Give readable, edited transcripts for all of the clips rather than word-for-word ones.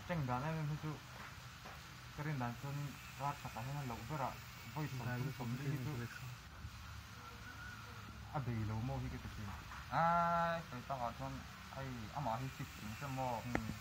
tranh đàn em phải chịu cái đàn chân rát cả hai lẩu với lại với sống đi chịu à bị lẩu mò hi cái gì cái tao gọi cho ai mà hi chích chính xem mò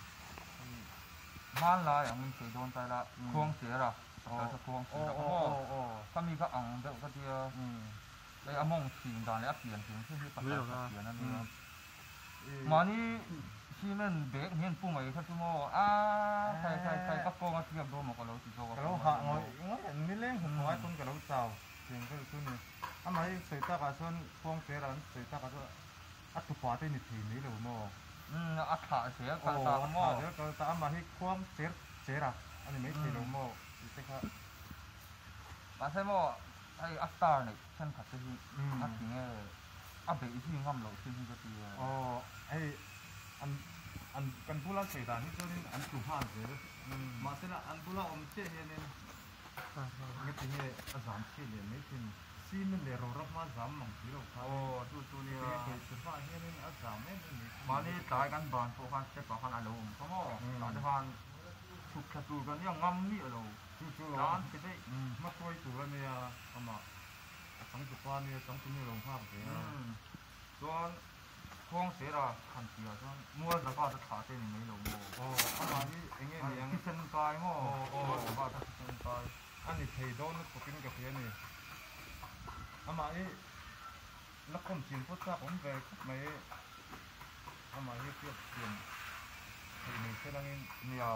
man lại mình sử dụng tay là khuôn xía ra cái khuôn xíaก็มีก็อ่างเด็กก็เดียวไอ้อมงสีดานแล้วเปลี่ยนถึงที่ปัจจัยเปลี่ยนนั่นเองมานี่ที่มันเบรกเห็นปุ่มไอ้ข้าชั่วโมงใส่กระโปรงเทียบดูมันก็เราสิโจก็เราหาง่ายนี่เล่นหัวคนกับเราเจ้าเสียงก็คือนี่ทำไมใส่ตากระสุนพวงเสียร้านใส่ตากระสุนอัดตัวที่นี่ทีนี้เลยโม่อัดขาเสียขาตาโม่เดี๋ยวก็ตามมาให้ความเสียระอันนี้ไม่ทีเราโม่ใช่ครับมาใช่โม่ไอ้อัตตาเนี่ยฉันขัดที่อัดที่เนี่ยอัดไปอีกที่งำเราที่นี่ก็ตีไอ้อันกันพูดแล้วเสียดายนี่ก็นี่อันสุภาพเสียมาเสร็จแล้วอันพูดแล้วอมเชี่ยเนี่ยนี่ที่เนี่ยอาจารย์เชี่ยเนี่ยไม่ถึงซีมันเลยเรารับมาสามมั่งที่เราเขาตัวเนี่ยสุภาพเนี่ยนี่อาจารย์ไม่นี่มานี่ตายกันบานพวกกันเจ็บปากกันอารมณ์เขาบอกตายกันถูกขัดตูกันยังงำนี่เราจู่ๆร้านก็ได้มาคุยตัวเนี่ยทำไมสังสุภาพเนี่ยสังสุนี่ลงภาพเสียส่วนพวงเสียละขันเสียส่วนมัวสภาพจะขาดเส้นไม่ลงทำไมนี่เองเนี่ยที่เส้นกายมั่วสภาพจะเส้นกายอันนี้เทโดนก็กินกับเพื่อนนี่ทำไมนักคอมจีนพูดซะผมไปไม่ทำไมเกี่ยวเปลี่ยนนี่เรื่องนี้เนี่ย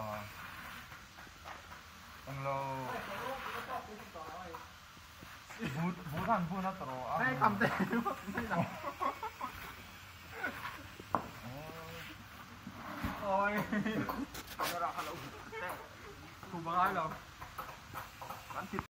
ตั้งเราบูทันพูดนะตลอดไม่คำเต็มไม่หนักโอ้ยทำอะไรเราถูกบ้าเหรอ